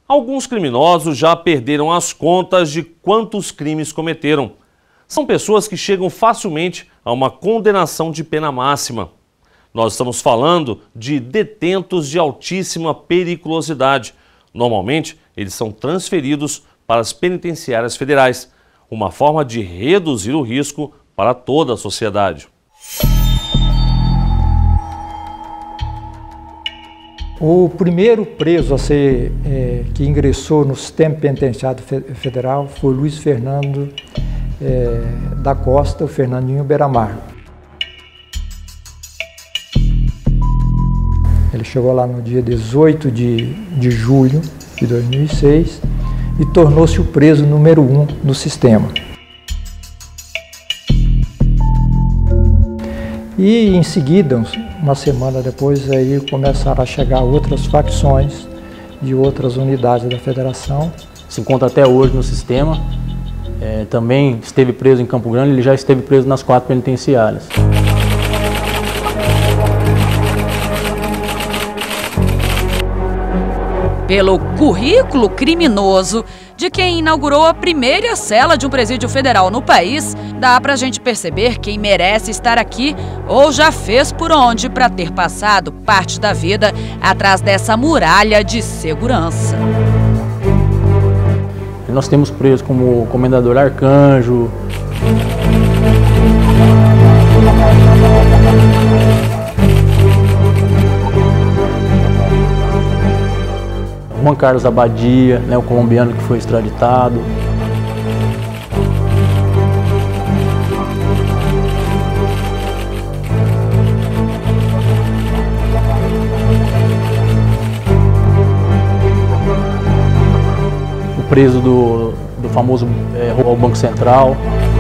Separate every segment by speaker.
Speaker 1: Alguns criminosos já perderam as contas de quantos crimes cometeram. São pessoas que chegam facilmente a uma condenação de pena máxima. Nós estamos falando de detentos de altíssima periculosidade. Normalmente, eles são transferidos para as penitenciárias federais, uma forma de reduzir o risco para toda a sociedade.
Speaker 2: O primeiro preso a ser, que ingressou no sistema penitenciário federal foi Luiz Fernando da Costa, o Fernandinho Beiramar. Ele chegou lá no dia 18 de julho de 2006 e tornou-se o preso número 1 do sistema. E em seguida, uma semana depois, aí começaram a chegar outras facções de outras unidades da federação.
Speaker 3: Se encontra até hoje no sistema, também esteve preso em Campo Grande, ele já esteve preso nas 4 penitenciárias.
Speaker 4: Pelo currículo criminoso de quem inaugurou a primeira cela de um presídio federal no país, dá pra gente perceber quem merece estar aqui ou já fez por onde para ter passado parte da vida atrás dessa muralha de segurança.
Speaker 3: Nós temos presos como o Comendador Arcanjo, Juan Carlos Abadia, o colombiano que foi extraditado. O preso do famoso roubo ao Banco Central.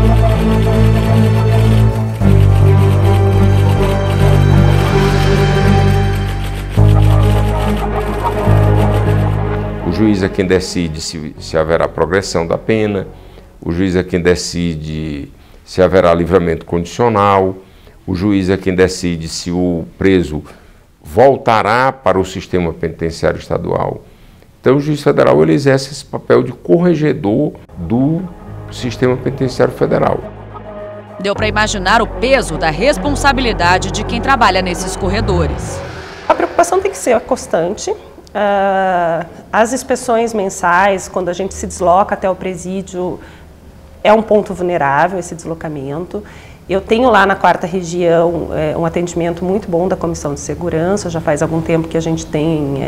Speaker 5: O juiz é quem decide se haverá progressão da pena, o juiz é quem decide se haverá livramento condicional, o juiz é quem decide se o preso voltará para o sistema penitenciário estadual. Então o juiz federal ele exerce esse papel de corregedor do sistema penitenciário federal.
Speaker 4: Deu para imaginar o peso da responsabilidade de quem trabalha nesses corredores.
Speaker 6: A preocupação tem que ser constante. As inspeções mensais, quando a gente se desloca até o presídio, é um ponto vulnerável esse deslocamento. Eu tenho lá na 4ª região um atendimento muito bom da Comissão de Segurança, já faz algum tempo que a gente tem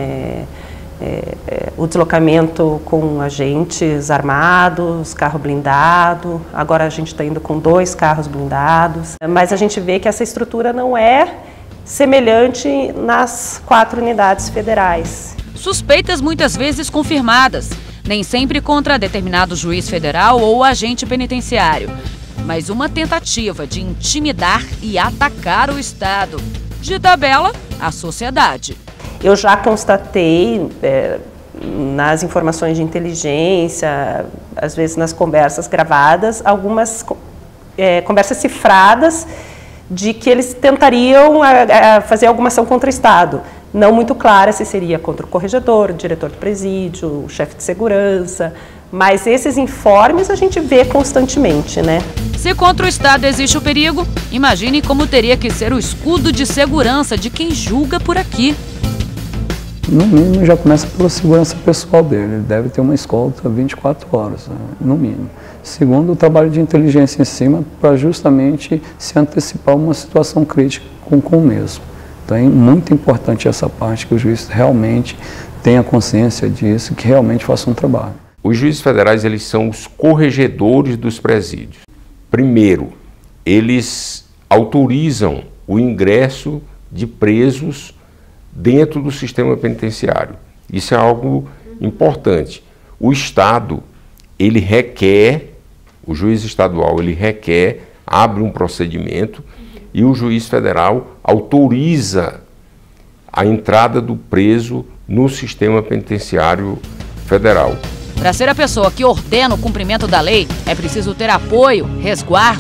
Speaker 6: o deslocamento com agentes armados, carro blindado, agora a gente está indo com 2 carros blindados, mas a gente vê que essa estrutura não é semelhante nas 4 unidades federais.
Speaker 4: Suspeitas muitas vezes confirmadas, nem sempre contra determinado juiz federal ou agente penitenciário, mas uma tentativa de intimidar e atacar o Estado. De tabela, a sociedade.
Speaker 6: Eu já constatei nas informações de inteligência, às vezes nas conversas gravadas, algumas conversas cifradas de que eles tentariam fazer alguma ação contra o Estado. Não muito clara se seria contra o corregedor, o diretor do presídio, o chefe de segurança, mas esses informes a gente vê constantemente, né?
Speaker 4: Se contra o Estado existe o perigo, imagine como teria que ser o escudo de segurança de quem julga por aqui.
Speaker 7: No mínimo já começa pela segurança pessoal dele, ele deve ter uma escolta 24 horas, no mínimo. Segundo, o trabalho de inteligência em cima para justamente se antecipar uma situação crítica com o mesmo. Então é muito importante essa parte, que o juiz realmente tenha consciência disso, que realmente faça um trabalho.
Speaker 5: Os juízes federais eles são os corregedores dos presídios. Primeiro, eles autorizam o ingresso de presos dentro do sistema penitenciário. Isso é algo importante. O Estado, ele requer, o juiz estadual, ele requer, abre um procedimento e o juiz federal autoriza a entrada do preso no sistema penitenciário federal.
Speaker 4: Para ser a pessoa que ordena o cumprimento da lei, é preciso ter apoio, resguardo.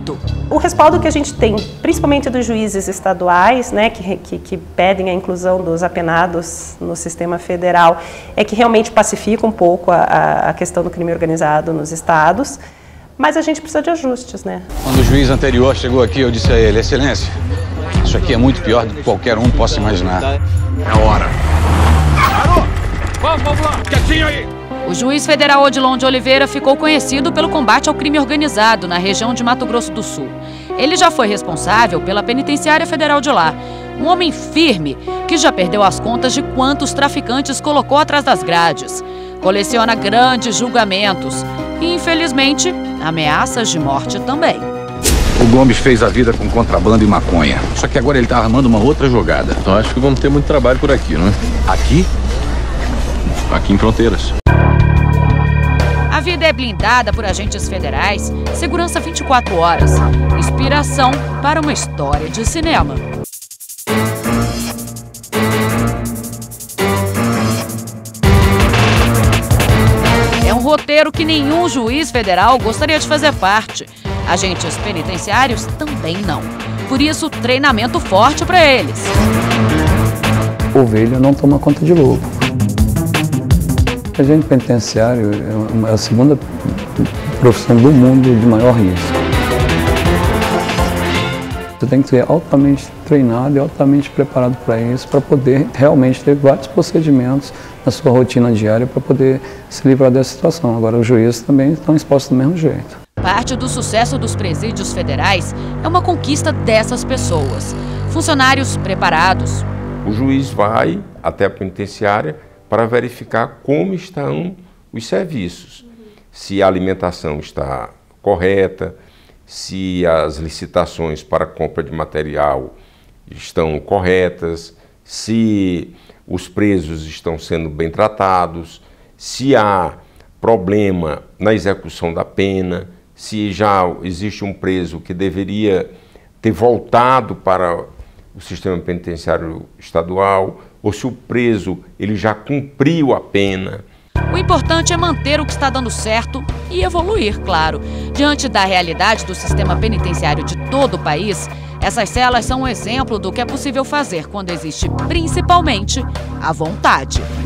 Speaker 6: O respaldo que a gente tem, principalmente dos juízes estaduais, né, que pedem a inclusão dos apenados no sistema federal, é que realmente pacifica um pouco a questão do crime organizado nos estados, mas a gente precisa de ajustes, né?
Speaker 8: Quando o juiz anterior chegou aqui, eu disse a ele: Excelência, isso aqui é muito pior do que qualquer um possa imaginar. É a hora. Parou! Vamos lá, quietinho aí!
Speaker 4: O juiz federal Odilon de Oliveira ficou conhecido pelo combate ao crime organizado na região de Mato Grosso do Sul. Ele já foi responsável pela Penitenciária Federal de lá. Um homem firme que já perdeu as contas de quantos traficantes colocou atrás das grades. Coleciona grandes julgamentos e, infelizmente, ameaças de morte também.
Speaker 8: O Gomes fez a vida com contrabando e maconha. Só que agora ele está armando uma outra jogada.
Speaker 9: Então acho que vamos ter muito trabalho por aqui, não é?
Speaker 8: Aqui?
Speaker 9: Aqui em Fronteiras.
Speaker 4: A vida é blindada por agentes federais, segurança 24 horas, inspiração para uma história de cinema. É um roteiro que nenhum juiz federal gostaria de fazer parte. Agentes penitenciários também não. Por isso, treinamento forte para eles.
Speaker 7: Ovelha não toma conta de lobo. Agente penitenciário é a segunda profissão do mundo de maior risco. Você tem que ser altamente treinado e altamente preparado para isso, para poder realmente ter vários procedimentos na sua rotina diária para poder se livrar dessa situação. Agora, os juízes também estão expostos do mesmo jeito.
Speaker 4: Parte do sucesso dos presídios federais é uma conquista dessas pessoas. Funcionários preparados.
Speaker 5: O juiz vai até a penitenciária para verificar como estão os serviços, se a alimentação está correta, se as licitações para compra de material estão corretas, se os presos estão sendo bem tratados, se há problema na execução da pena, se já existe um preso que deveria ter voltado para o sistema penitenciário estadual, ou se o preso ele já cumpriu a pena.
Speaker 4: O importante é manter o que está dando certo e evoluir, claro. Diante da realidade do sistema penitenciário de todo o país, essas celas são um exemplo do que é possível fazer quando existe, principalmente, a vontade.